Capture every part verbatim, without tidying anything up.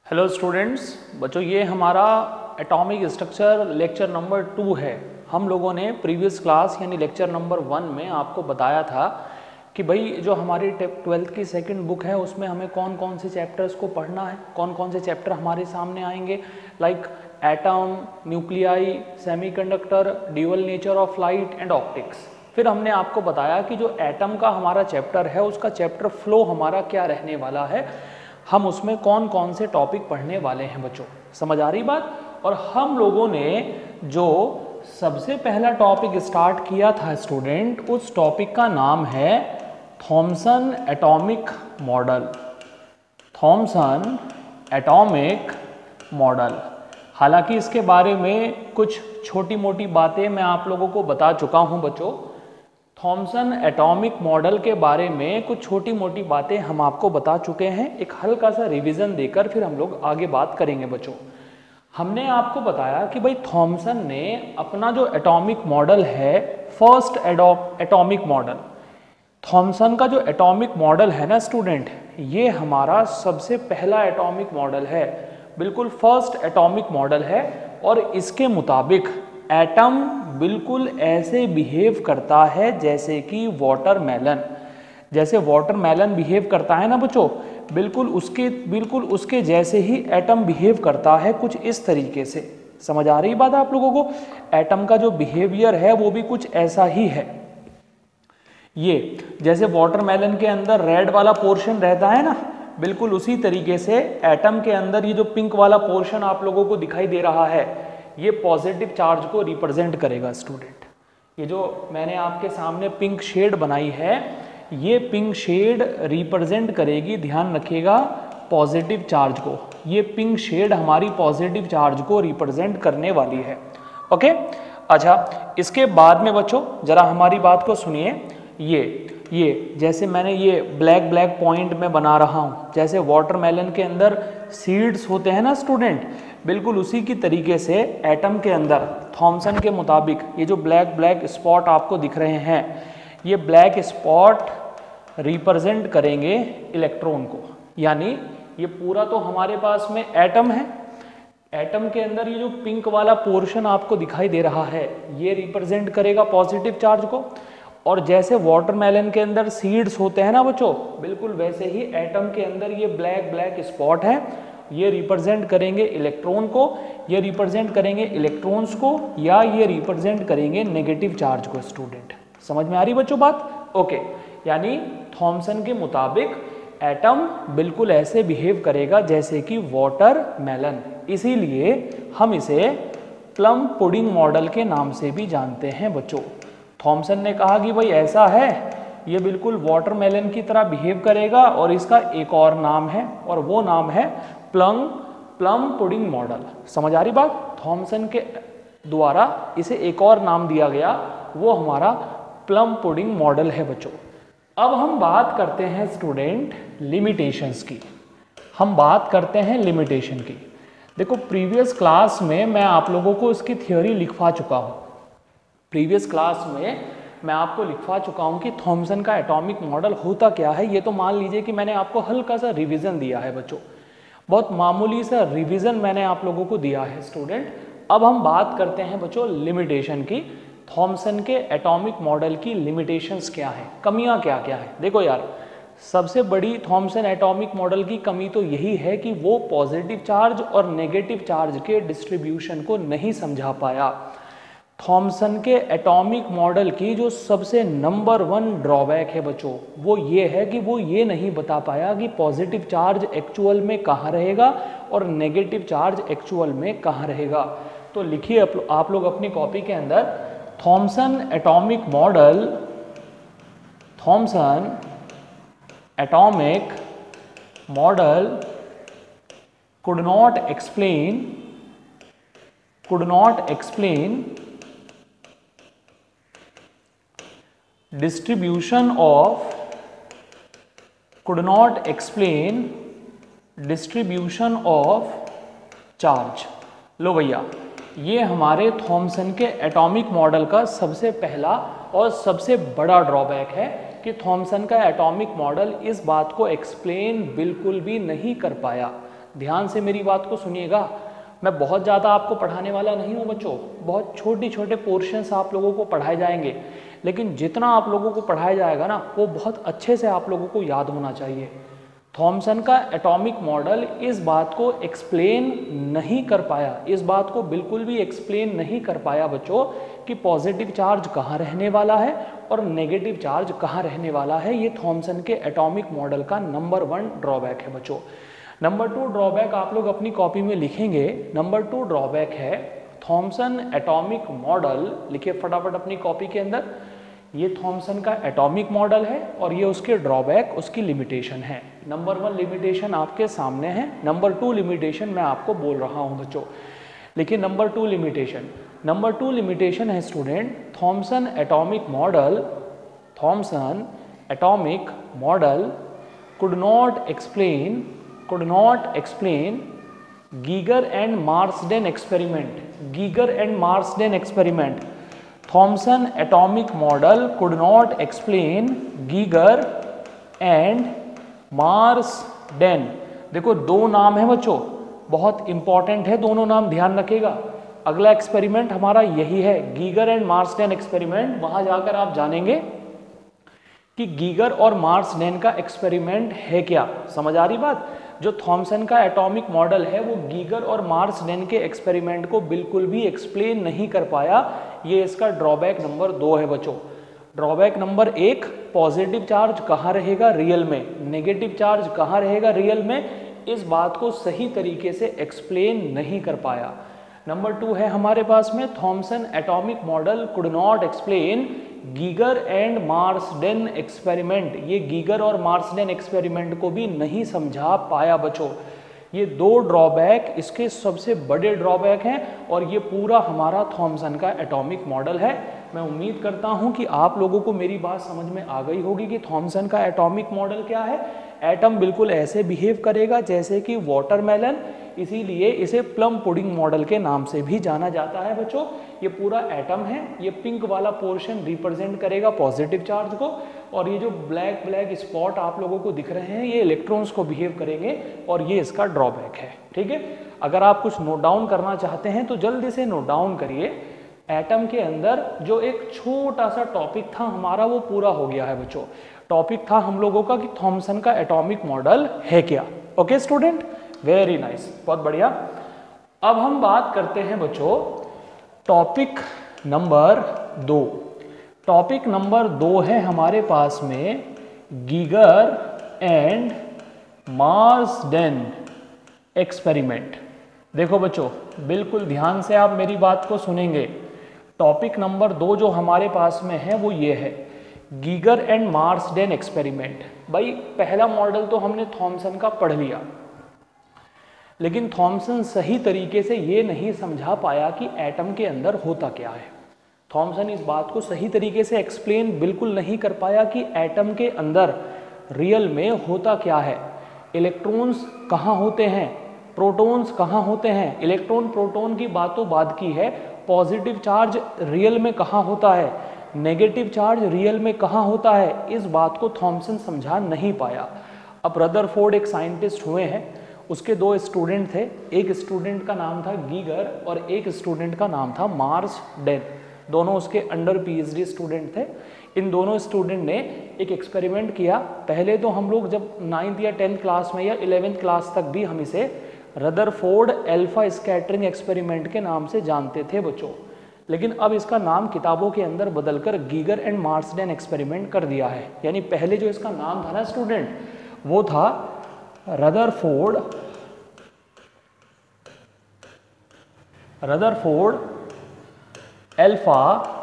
Hello students, बच्चों ये हमारा atomic structure lecture number two है। हम लोगों ने प्रीवियस क्लास यानी लेक्चर नंबर वन में आपको बताया था कि भाई जो हमारी ट्वेल्थ की सेकंड बुक है उसमें हमें कौन कौन से चैप्टर्स को पढ़ना है, कौन कौन से चैप्टर हमारे सामने आएंगे, like atom, nuclei, semiconductor, dual nature of light and optics. फिर हमने आपको बताया कि जो एटम का हमारा चैप्टर है उसका चैप्टर फ्लो हमारा क्या रहने वाला है, हम उसमें कौन कौन से टॉपिक पढ़ने वाले हैं। बच्चों समझ आ रही बात। और हम लोगों ने जो सबसे पहला टॉपिक स्टार्ट किया था स्टूडेंट, उस टॉपिक का नाम है Thomson atomic model. Thomson atomic model. हालांकि इसके बारे में कुछ छोटी मोटी बातें मैं आप लोगों को बता चुका हूं बच्चों। थॉमसन एटॉमिक मॉडल के बारे में कुछ छोटी मोटी बातें हम आपको बता चुके हैं। एक हल्का सा रिवीजन देकर फिर हम लोग आगे बात करेंगे बच्चों। हमने आपको बताया कि भाई थॉमसन ने अपना जो एटॉमिक मॉडल है, फर्स्ट एटॉमिक मॉडल, थॉमसन का जो एटॉमिक मॉडल है ना स्टूडेंट, ये हमारा सबसे पहला एटॉमिक मॉडल है, बिल्कुल फर्स्ट एटॉमिक मॉडल है। और इसके मुताबिक एटम बिल्कुल ऐसे बिहेव करता है जैसे कि वाटरमेलन, जैसे वाटरमेलन बिहेव करता है ना बच्चों, बिल्कुल उसके बिल्कुल उसके जैसे ही एटम बिहेव करता है, कुछ इस तरीके से। समझ आ रही बात आप लोगों को? एटम का जो बिहेवियर है वो भी कुछ ऐसा ही है। ये जैसे वाटरमेलन के अंदर रेड वाला पोर्शन रहता है ना, बिल्कुल उसी तरीके से एटम के अंदर ये जो पिंक वाला पोर्शन आप लोगों को दिखाई दे रहा है, ये पॉजिटिव चार्ज को रिप्रेजेंट करेगा स्टूडेंट। ये जो मैंने आपके सामने पिंक शेड बनाई है, ये पिंक शेड रिप्रेजेंट करेगी, ध्यान रखिएगा, पॉजिटिव चार्ज को। ये पिंक शेड हमारी पॉजिटिव चार्ज को रिप्रेजेंट करने वाली है। ओके, अच्छा, इसके बाद में बच्चों जरा हमारी बात को सुनिए। ये ये जैसे मैंने ये ब्लैक ब्लैक पॉइंट में बना रहा हूँ, जैसे वाटरमेलन के अंदर सीड्स होते हैं ना स्टूडेंट, बिल्कुल उसी की तरीके से एटम के अंदर थॉमसन के मुताबिक ये जो ब्लैक ब्लैक स्पॉट आपको दिख रहे हैं, ये ब्लैक स्पॉट रिप्रेजेंट करेंगे इलेक्ट्रॉन को। यानी ये पूरा तो हमारे पास में एटम है, एटम के अंदर ये जो पिंक वाला पोर्शन आपको दिखाई दे रहा है, ये रिप्रेजेंट करेगा पॉजिटिव चार्ज को। और जैसे वाटरमेलन के अंदर सीड्स होते हैं ना बच्चों, बिल्कुल वैसे ही एटम के अंदर ये ब्लैक ब्लैक स्पॉट है, ये रिप्रेजेंट करेंगे इलेक्ट्रॉन को, ये रिप्रेजेंट करेंगे इलेक्ट्रॉन्स को, या ये रिप्रेजेंट करेंगे नेगेटिव चार्ज को। स्टूडेंट समझ में आ रही बच्चों बात? ओके, यानी थॉमसन के मुताबिक एटम बिल्कुल ऐसे बिहेव करेगा जैसे कि वाटरमेलन, इसीलिए हम इसे प्लम पुडिंग मॉडल के नाम से भी जानते हैं बच्चों। थॉमसन ने कहा कि भाई ऐसा है, ये बिल्कुल वाटरमेलन की तरह बिहेव करेगा, और इसका एक और नाम है, और वो नाम है प्लम प्लम पुडिंग मॉडल। समझ आ रही बात? थॉमसन के द्वारा इसे एक और नाम दिया गया, वो हमारा प्लम पुडिंग मॉडल है बच्चों। अब हम बात करते हैं स्टूडेंट लिमिटेशंस की। हम बात करते हैं लिमिटेशन की। देखो, प्रीवियस क्लास में मैं आप लोगों को इसकी थ्योरी लिखवा चुका हूँ। प्रीवियस क्लास में मैं आपको लिखवा चुका हूँ कि थॉमसन का एटॉमिक मॉडल होता क्या है। ये तो मान लीजिए कि मैंने आपको हल्का सा रिवीजन दिया है बच्चों, बहुत मामूली सा रिवीजन मैंने आप लोगों को दिया है स्टूडेंट। अब हम बात करते हैं बच्चों लिमिटेशन की। थॉमसन के एटॉमिक मॉडल की लिमिटेशंस क्या हैं, कमियां क्या क्या है। देखो यार, सबसे बड़ी थॉमसन एटॉमिक मॉडल की कमी तो यही है कि वो पॉजिटिव चार्ज और नेगेटिव चार्ज के डिस्ट्रीब्यूशन को नहीं समझा पाया। थॉमसन के एटॉमिक मॉडल की जो सबसे नंबर वन ड्रॉबैक है बच्चों, वो ये है कि वो ये नहीं बता पाया कि पॉजिटिव चार्ज एक्चुअल में कहाँ रहेगा और नेगेटिव चार्ज एक्चुअल में कहाँ रहेगा। तो लिखिए आप लोग अपनी कॉपी के अंदर, Thomson atomic model, Thomson atomic model could not explain could not explain distribution of could not explain distribution of charge। लो भैया, ये हमारे थॉमसन के एटॉमिक मॉडल का सबसे पहला और सबसे बड़ा ड्रॉबैक है कि थॉमसन का एटॉमिक मॉडल इस बात को एक्सप्लेन बिल्कुल भी नहीं कर पाया। ध्यान से मेरी बात को सुनिएगा। मैं बहुत ज़्यादा आपको पढ़ाने वाला नहीं हूँ बच्चों, बहुत छोटे छोटे पोर्शंस आप लोगों को पढ़ाए जाएंगे, लेकिन जितना आप लोगों को पढ़ाया जाएगा ना वो बहुत अच्छे से आप लोगों को याद होना चाहिए। थॉमसन का एटॉमिक मॉडल इस बात को एक्सप्लेन नहीं कर पाया, इस बात को बिल्कुल भी एक्सप्लेन नहीं कर पाया बच्चों कि पॉजिटिव चार्ज कहाँ रहने वाला है और नेगेटिव चार्ज कहाँ रहने वाला है। ये थॉमसन के एटॉमिक मॉडल का नंबर वन ड्रॉबैक है बच्चों। नंबर टू ड्रॉबैक आप लोग अपनी कॉपी में लिखेंगे। नंबर टू ड्रॉबैक है थॉमसन एटॉमिक मॉडल, लिखिए फटाफट अपनी कॉपी के अंदर। ये थॉमसन का एटॉमिक मॉडल है और ये उसके ड्रॉबैक, उसकी लिमिटेशन है। नंबर वन लिमिटेशन आपके सामने है, नंबर टू लिमिटेशन मैं आपको बोल रहा हूँ बच्चों। लेकिन number two limitation number two limitation है student, Thomson atomic model Thomson atomic model could not explain could not explain Geiger and Marsden experiment. Geiger and Marsden experiment. Thomson atomic model could not explain Geiger and Marsden. देखो दो नाम है बच्चों, बहुत important है, दोनों नाम ध्यान रखिएगा। अगला एक्सपेरिमेंट हमारा यही है, गीगर एंड मार्सडेन एक्सपेरिमेंट। वहां जाकर आप जानेंगे कि गीगर और मार्सडेन का एक्सपेरिमेंट है क्या। समझ आ रही बात? जो थॉमसन का एटॉमिक मॉडल है वो गीगर और मार्सडेन के एक्सपेरिमेंट को बिल्कुल भी एक्सप्लेन नहीं कर पाया। ये इसका ड्रॉबैक नंबर दो है बच्चों। ड्रॉबैक नंबर एक, पॉजिटिव चार्ज कहाँ रहेगा रियल में, नेगेटिव चार्ज कहाँ रहेगा रियल में, इस बात को सही तरीके से एक्सप्लेन नहीं कर पाया। नंबर टू है हमारे पास में, Thomson atomic model could not explain Geiger and Marsden experiment. ये गीगर और मार्सडेन एक्सपेरिमेंट को भी नहीं समझा पाया बच्चों। ये दो ड्रॉबैक इसके सबसे बड़े ड्रॉबैक हैं और ये पूरा हमारा थॉमसन का एटॉमिक मॉडल है। मैं उम्मीद करता हूं कि आप लोगों को मेरी बात समझ में आ गई होगी कि थॉमसन का एटॉमिक मॉडल क्या है। एटम बिल्कुल ऐसे बिहेव करेगा जैसे कि वाटरमेलन, इसीलिए इसे प्लम पुडिंग मॉडल के नाम से भी जाना जाता है बच्चों। ये पूरा एटम है, ये पिंक वाला पोर्शन रिप्रेजेंट करेगा पॉजिटिव चार्ज को और ये जो ब्लैक ब्लैक स्पॉट आप लोगों को दिख रहे हैं ये इलेक्ट्रॉन्स को बिहेव करेंगे और ये इसका ड्रॉबैक है। ठीक है, अगर आप कुछ नोट डाउन करना चाहते हैं तो जल्दी से नोट डाउन करिए। एटम के अंदर जो एक छोटा सा टॉपिक था हमारा वो पूरा हो गया है बच्चों। टॉपिक था हम लोगों का कि थॉमसन का एटॉमिक मॉडल है क्या। ओके स्टूडेंट, वेरी नाइस, बहुत बढ़िया। अब हम बात करते हैं बच्चों टॉपिक नंबर दो। टॉपिक नंबर दो है हमारे पास में गीगर एंड मार्सडेन एक्सपेरिमेंट। देखो बच्चों बिल्कुल ध्यान से आप मेरी बात को सुनेंगे। टॉपिक नंबर दो जो हमारे पास में है वो ये है, गीगर एंड मार्सडेन एक्सपेरिमेंट। भाई पहला मॉडल तो हमने थॉमसन का पढ़ लिया, लेकिन थॉमसन सही तरीके से ये नहीं समझा पाया कि एटम के अंदर होता क्या है। थॉमसन इस बात को सही तरीके से एक्सप्लेन बिल्कुल नहीं कर पाया कि एटम के अंदर रियल में होता क्या है। इलेक्ट्रॉन्स कहाँ होते हैं, प्रोटॉन्स कहाँ होते हैं। इलेक्ट्रॉन प्रोटॉन की बातों बाद की है, पॉजिटिव चार्ज रियल में कहाँ होता है, नेगेटिव चार्ज रियल में कहाँ होता है, इस बात को थॉमसन समझा नहीं पाया। अब रदरफोर्ड एक साइंटिस्ट हुए हैं, उसके दो स्टूडेंट थे, एक स्टूडेंट का नाम था गीगर और एक स्टूडेंट का नाम था मार्सडेन। दोनों उसके अंडर पीएचडी स्टूडेंट थे। इन दोनों स्टूडेंट ने एक एक्सपेरिमेंट किया। पहले तो हम लोग जब नाइन्थ या टेंथ क्लास में या इलेवेंथ क्लास तक भी हम इसे रदरफोर्ड अल्फा स्कैटरिंग एक्सपेरिमेंट के नाम से जानते थे बच्चों, लेकिन अब इसका नाम किताबों के अंदर बदलकर गीगर एंड मार्सडेन एक्सपेरिमेंट कर दिया है। यानी पहले जो इसका नाम था ना स्टूडेंट, वो था Rutherford Rutherford alpha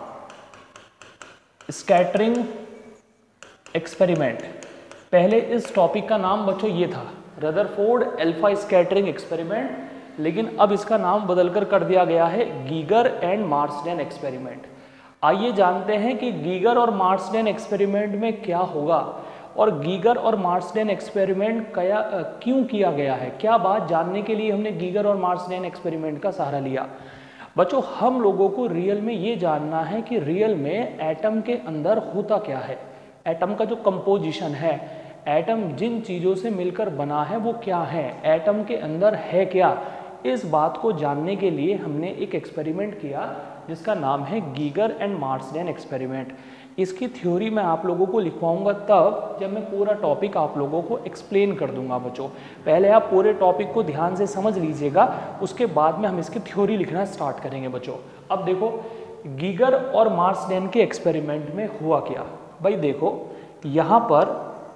scattering experiment. पहले इस टॉपिक का नाम बच्चों ये था, रदरफोर्ड अल्फा स्कैटरिंग एक्सपेरिमेंट, लेकिन अब इसका नाम बदलकर कर दिया गया है गीगर एंड मार्सडेन एक्सपेरिमेंट। आइए जानते हैं कि गीगर और मार्सडेन एक्सपेरिमेंट में क्या होगा और गीगर और मार्सडेन एक्सपेरिमेंट क्या क्यों किया गया है। क्या बात जानने के लिए हमने गीगर और मार्सडेन एक्सपेरिमेंट का सहारा लिया। बच्चों हम लोगों को रियल में ये जानना है कि रियल में एटम के अंदर होता क्या है, एटम का जो कंपोजिशन है, एटम जिन चीज़ों से मिलकर बना है वो क्या है, एटम के अंदर है क्या, इस बात को जानने के लिए हमने एक एक्सपेरिमेंट किया जिसका नाम है गीगर एंड मार्सडेन एक्सपेरिमेंट। इसकी थ्योरी मैं आप लोगों को लिखवाऊंगा तब जब मैं पूरा टॉपिक आप लोगों को एक्सप्लेन कर दूंगा बच्चों। पहले आप पूरे टॉपिक को ध्यान से समझ लीजिएगा, उसके बाद में हम इसकी थ्योरी लिखना स्टार्ट करेंगे बच्चों। अब देखो गीगर और मार्सडेन के एक्सपेरिमेंट में हुआ क्या। भाई देखो यहाँ पर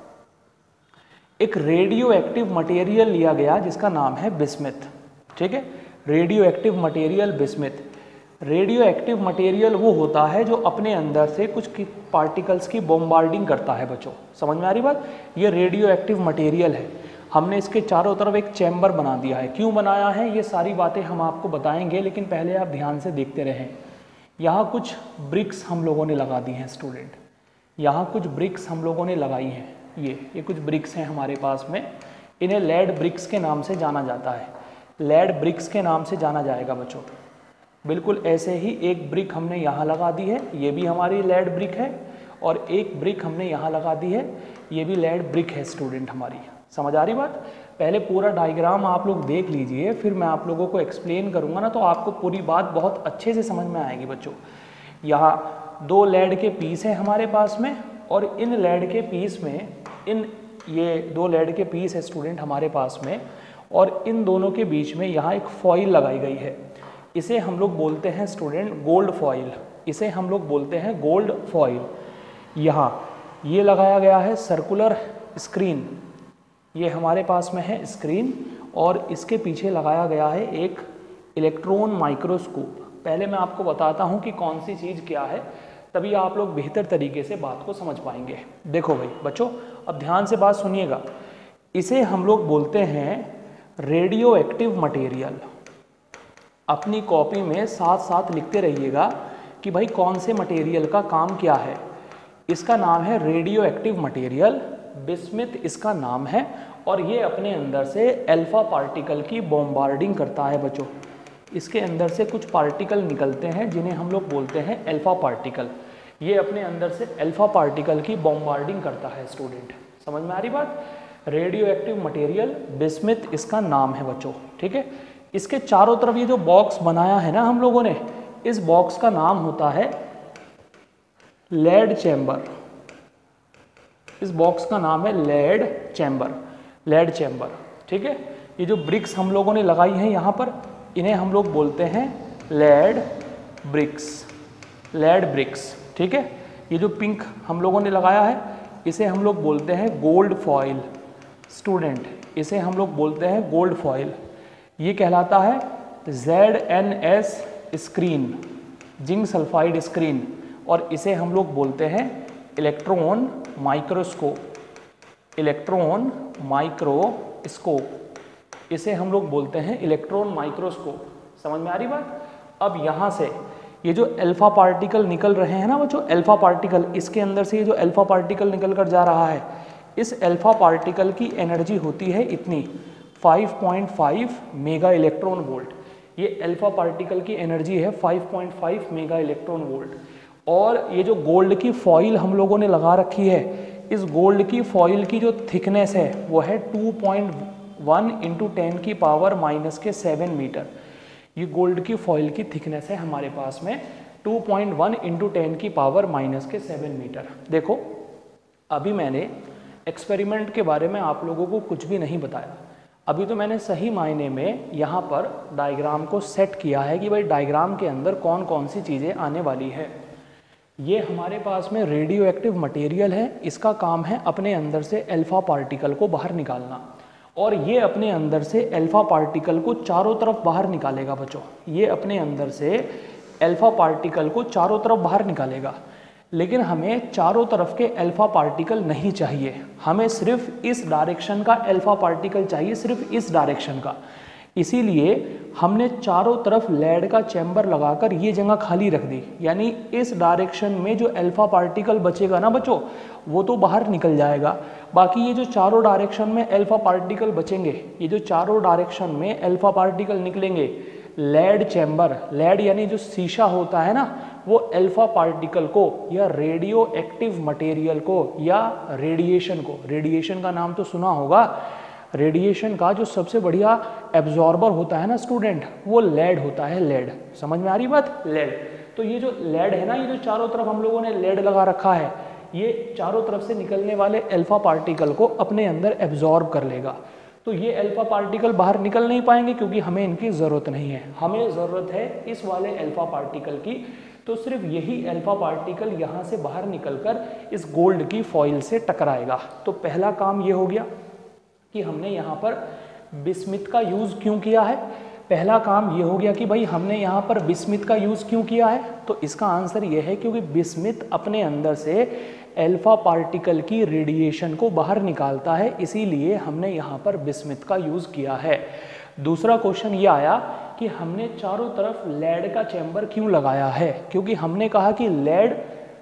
एक रेडियो एक्टिव मटेरियल लिया गया जिसका नाम है बिस्मिथ, ठीक है, radioactive material bismuth. Radioactive material वो होता है जो अपने अंदर से कुछ की पार्टिकल्स की बॉम्बार्डिंग करता है बच्चों, समझ में आ रही बात। ये रेडियो एक्टिव मटेरियल है। हमने इसके चारों तरफ एक चैम्बर बना दिया है। क्यों बनाया है ये सारी बातें हम आपको बताएंगे, लेकिन पहले आप ध्यान से देखते रहें। यहाँ कुछ ब्रिक्स हम लोगों ने लगा दी हैं स्टूडेंट, यहाँ कुछ ब्रिक्स हम लोगों ने लगाई हैं। ये ये कुछ ब्रिक्स हैं हमारे पास में, इन्हें लेड ब्रिक्स के नाम से जाना जाता है, लेड ब्रिक्स के नाम से जाना जाएगा बच्चों। बिल्कुल ऐसे ही एक ब्रिक हमने यहाँ लगा दी है, ये भी हमारी लेड ब्रिक है, और एक ब्रिक हमने यहाँ लगा दी है, ये भी लेड ब्रिक है स्टूडेंट हमारी। समझ आ रही बात। पहले पूरा डायग्राम आप लोग देख लीजिए, फिर मैं आप लोगों को एक्सप्लेन करूँगा ना, तो आपको पूरी बात बहुत अच्छे से समझ में आएगी बच्चों। यहाँ दो लेड के पीस है हमारे पास में, और इन लेड के पीस में इन ये दो लेड के पीस है स्टूडेंट हमारे पास में, और इन दोनों के बीच में यहाँ एक फॉइल लगाई गई है। इसे हम लोग बोलते हैं स्टूडेंट गोल्ड फॉइल, इसे हम लोग बोलते हैं गोल्ड फॉइल। यहाँ ये लगाया गया है सर्कुलर स्क्रीन, ये हमारे पास में है स्क्रीन, और इसके पीछे लगाया गया है एक इलेक्ट्रॉन माइक्रोस्कोप। पहले मैं आपको बताता हूँ कि कौन सी चीज़ क्या है, तभी आप लोग बेहतर तरीके से बात को समझ पाएंगे। देखो भाई बच्चों, अब ध्यान से बात सुनिएगा। इसे हम लोग बोलते हैं रेडियो एक्टिव मटेरियल। अपनी कॉपी में साथ साथ लिखते रहिएगा कि भाई कौन से मटेरियल का काम क्या है। इसका नाम है रेडियो एक्टिव मटेरियल, बिस्मिथ इसका नाम है, और ये अपने अंदर से अल्फा पार्टिकल की बॉम्बार्डिंग करता है बच्चों। इसके अंदर से कुछ पार्टिकल निकलते हैं जिन्हें हम लोग बोलते हैं अल्फा पार्टिकल। ये अपने अंदर से अल्फा पार्टिकल की बॉम्बार्डिंग करता है स्टूडेंट। समझ में आ रही बात। रेडियो एक्टिव मटेरियल बिस्मिथ इसका नाम है बच्चों, ठीक है। इसके चारों तरफ ये जो बॉक्स बनाया है ना हम लोगों ने, इस बॉक्स का नाम होता है लेड चैम्बर। इस बॉक्स का नाम है लेड चैम्बर, लेड चैम्बर, ठीक है। ये जो ब्रिक्स हम लोगों ने लगाई हैं यहाँ पर, इन्हें हम लोग बोलते हैं लेड ब्रिक्स, लेड ब्रिक्स, ठीक है। ये जो पिंक हम लोगों ने लगाया है, इसे हम लोग बोलते हैं गोल्ड फॉइल स्टूडेंट, इसे हम लोग बोलते हैं गोल्ड फॉइल। ये कहलाता है Z N S screen, zinc sulphide screen, और इसे हम लोग बोलते हैं इलेक्ट्रॉन माइक्रोस्कोप, इलेक्ट्रॉन माइक्रोस्कोप, इसे हम लोग बोलते हैं इलेक्ट्रॉन माइक्रोस्कोप। समझ में आ रही बात। अब यहाँ से ये जो अल्फा पार्टिकल निकल रहे हैं ना बच्चों, अल्फा पार्टिकल, इसके अंदर से ये जो अल्फा पार्टिकल निकल कर जा रहा है, इस अल्फा पार्टिकल की एनर्जी होती है इतनी five point five mega electron volt. ये अल्फा पार्टिकल की एनर्जी है five point five mega electron volt. और ये जो गोल्ड की फॉइल हम लोगों ने लगा रखी है, इस गोल्ड की फॉइल की जो थिकनेस है वो है two point one into ten की पावर माइनस के सेवन मीटर। ये गोल्ड की फॉइल की थिकनेस है हमारे पास में two point one into ten की पावर माइनस के सेवन मीटर। देखो अभी मैंने एक्सपेरिमेंट के बारे में आप लोगों को कुछ भी नहीं बताया, अभी तो मैंने सही मायने में यहाँ पर डायग्राम को सेट किया है कि भाई डायग्राम के अंदर कौन कौन सी चीज़ें आने वाली है। ये हमारे पास में रेडियो एक्टिव मटेरियल है, इसका काम है अपने अंदर से अल्फा पार्टिकल को बाहर निकालना, और ये अपने अंदर से अल्फा पार्टिकल को चारों तरफ बाहर निकालेगा बच्चों। ये अपने अंदर से अल्फा पार्टिकल को चारों तरफ बाहर निकालेगा, लेकिन हमें चारों तरफ के अल्फा पार्टिकल नहीं चाहिए, हमें सिर्फ इस डायरेक्शन का अल्फा पार्टिकल चाहिए, सिर्फ इस डायरेक्शन का। इसीलिए हमने चारों तरफ लेड का चैम्बर लगाकर ये जगह खाली रख दी, यानी इस डायरेक्शन में जो अल्फा पार्टिकल बचेगा ना बच्चों, वो तो बाहर निकल जाएगा। बाकी ये जो चारों डायरेक्शन में अल्फा पार्टिकल बचेंगे, ये जो चारों डायरेक्शन में अल्फा पार्टिकल निकलेंगे, लेड चैम्बर, लेड यानी जो शीशा होता है ना, वो अल्फा पार्टिकल को या रेडियो एक्टिव मटेरियल को या रेडिएशन को, रेडिएशन का नाम तो सुना होगा, रेडिएशन का जो सबसे बढ़िया एब्जॉर्बर होता है ना स्टूडेंट, वो लेड होता है, लेड। समझ में आ रही बात, लेड। तो ये जो लेड है ना, ये जो चारों तरफ हम लोगों ने लेड लगा रखा है, ये चारों तरफ से निकलने वाले अल्फा पार्टिकल को अपने अंदर एब्जॉर्ब कर लेगा। तो ये अल्फा पार्टिकल बाहर निकल नहीं पाएंगे क्योंकि हमें इनकी ज़रूरत नहीं है, हमें ज़रूरत है इस वाले अल्फा पार्टिकल की। तो सिर्फ यही अल्फा पार्टिकल यहाँ से बाहर निकलकर इस गोल्ड की फॉइल से टकराएगा। तो पहला काम ये हो गया कि हमने यहाँ पर बिस्मिथ का यूज़ क्यों किया है। पहला काम ये हो गया कि भाई हमने यहाँ पर बिस्मिथ का यूज़ क्यों किया है। तो इसका आंसर ये है क्योंकि बिस्मिथ अपने अंदर से अल्फा पार्टिकल की रेडिएशन को बाहर निकालता है, इसीलिए हमने यहाँ पर बिस्मिथ का यूज़ किया है। दूसरा क्वेश्चन ये आया कि हमने चारों तरफ लेड का चैम्बर क्यों लगाया है, क्योंकि हमने कहा कि लेड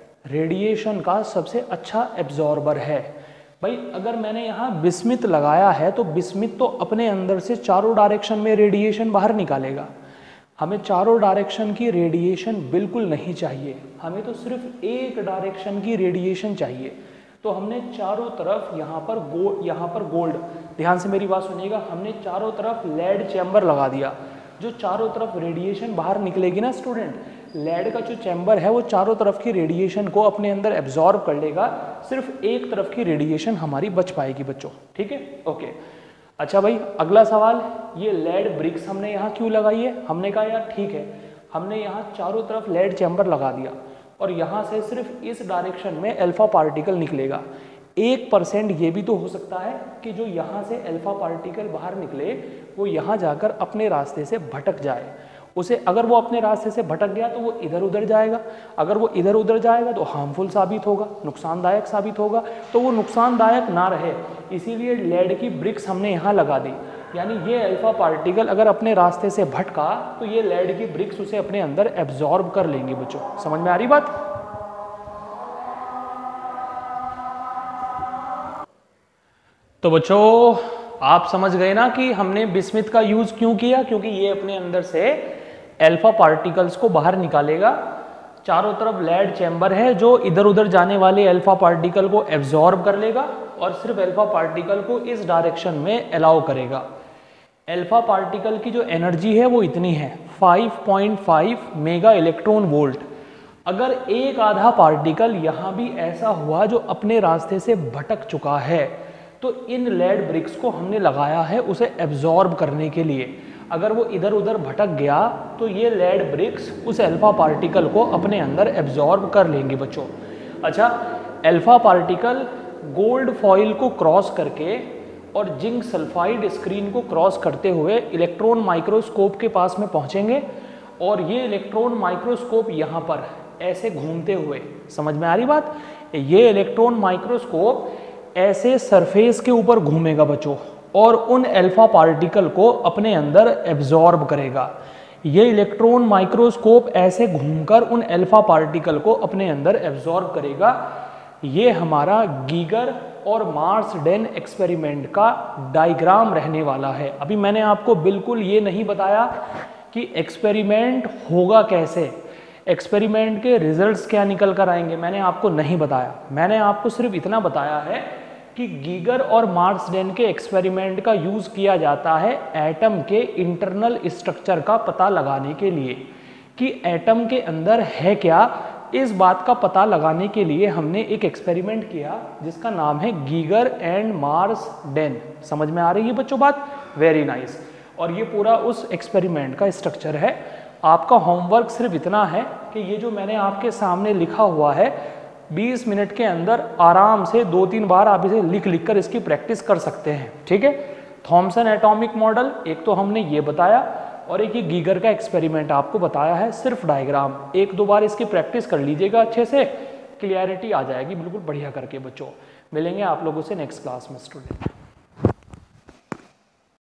रेडिएशन का सबसे अच्छा एब्जॉर्बर है। भाई अगर मैंने यहाँ बिस्मिथ लगाया है तो बिस्मिथ तो अपने अंदर से चारों डायरेक्शन में रेडिएशन बाहर निकालेगा। हमें चारों डायरेक्शन की रेडिएशन बिल्कुल नहीं चाहिए, हमें तो सिर्फ एक डायरेक्शन की रेडिएशन चाहिए। तो हमने चारों तरफ यहाँ पर गो यहाँ पर गोल्ड, ध्यान से मेरी बात सुनिएगा, हमने चारों तरफ लेड चैम्बर लगा दिया। जो चारों तरफ रेडिएशन बाहर निकलेगी ना स्टूडेंट, लेड का जो चैम्बर है वो चारों तरफ की रेडिएशन को अपने अंदर एब्जॉर्ब कर लेगा, सिर्फ एक तरफ की रेडिएशन हमारी बच पाएगी बच्चों। ठीक है, ओके। अच्छा भाई अगला सवाल, ये लेड ब्रिक्स हमने यहाँ क्यों लगाई है। हमने कहा यार ठीक है, हमने यहाँ चारों तरफ लेड चैम्बर लगा दिया और यहाँ से सिर्फ इस डायरेक्शन में अल्फा पार्टिकल निकलेगा। एक परसेंट ये भी तो हो सकता है कि जो यहाँ से अल्फा पार्टिकल बाहर निकले वो यहाँ जाकर अपने रास्ते से भटक जाए। उसे अगर वो अपने रास्ते से भटक गया तो वो इधर उधर जाएगा, अगर वो इधर उधर जाएगा तो हार्मफुल साबित होगा, नुकसानदायक साबित होगा। तो वो नुकसानदायक ना रहे इसीलिए लेड की ब्रिक्स हमने यहाँ लगा दी। यानी ये अल्फा पार्टिकल अगर अपने रास्ते से भटका तो ये लेड की ब्रिक्स उसे अपने अंदर एब्जॉर्ब कर लेंगी बच्चों। समझ में आ रही बात। तो बच्चों आप समझ गए ना कि हमने बिस्मिथ का यूज क्यों किया, क्योंकि ये अपने अंदर से अल्फा पार्टिकल्स को बाहर निकालेगा। चारों तरफ लेड चैम्बर है जो इधर उधर जाने वाले अल्फा पार्टिकल को एब्जॉर्ब कर लेगा और सिर्फ अल्फा पार्टिकल को इस डायरेक्शन में अलाउ करेगा। अल्फा पार्टिकल की जो एनर्जी है वो इतनी है five point five mega electron volt. अगर एक आधा पार्टिकल यहाँ भी ऐसा हुआ जो अपने रास्ते से भटक चुका है तो इन लेड ब्रिक्स को हमने लगाया है उसे एब्जॉर्ब करने के लिए। अगर वो इधर उधर भटक गया तो ये लेड ब्रिक्स उस अल्फा पार्टिकल को अपने अंदर एब्जॉर्ब कर लेंगे बच्चों। अच्छा, अल्फा पार्टिकल गोल्ड फॉइल को क्रॉस करके और जिंक सल्फाइड स्क्रीन को क्रॉस करते हुए इलेक्ट्रॉन माइक्रोस्कोप के पास में पहुंचेंगे और ये इलेक्ट्रॉन माइक्रोस्कोप यहाँ पर ऐसे घूमते हुए, समझ में आ रही बात, ये इलेक्ट्रॉन माइक्रोस्कोप ऐसे सरफेस के ऊपर घूमेगा बच्चों और उन अल्फा पार्टिकल को अपने अंदर एब्जॉर्ब करेगा। ये इलेक्ट्रॉन माइक्रोस्कोप ऐसे घूमकर उन अल्फा पार्टिकल को अपने अंदर एब्जॉर्ब करेगा। ये हमारा गीगर और मार्सडेन एक्सपेरिमेंट का डायग्राम रहने वाला है। अभी मैंने आपको बिल्कुल ये नहीं बताया कि एक्सपेरिमेंट होगा कैसे, एक्सपेरिमेंट के रिजल्ट्स क्या निकल कर आएंगे, मैंने आपको नहीं बताया। मैंने आपको सिर्फ इतना बताया है कि गीगर और मार्सडेन के एक्सपेरिमेंट का यूज़ किया जाता है एटम के इंटरनल स्ट्रक्चर का पता लगाने के लिए कि एटम के अंदर है क्या। इस बात का पता लगाने के लिए हमने एक एक्सपेरिमेंट किया जिसका नाम है गीगर एंड मार्सडेन। समझ में आ रही है बच्चों बात, वेरी नाइस। और ये पूरा उस एक्सपेरिमेंट का स्ट्रक्चर है। आपका होमवर्क सिर्फ इतना है कि ये जो मैंने आपके सामने लिखा हुआ है बीस मिनट के अंदर आराम से दो तीन बार आप इसे लिख लिख कर इसकी प्रैक्टिस कर सकते हैं। ठीक है, थॉमसन एटॉमिक मॉडल एक तो हमने ये बताया और एक ये गीगर का एक्सपेरिमेंट आपको बताया है, सिर्फ डायग्राम। एक दो बार इसकी प्रैक्टिस कर लीजिएगा, अच्छे से क्लियरिटी आ जाएगी बिल्कुल बढ़िया करके बच्चों। मिलेंगे आप लोगों से नेक्स्ट क्लास में स्टूडेंट।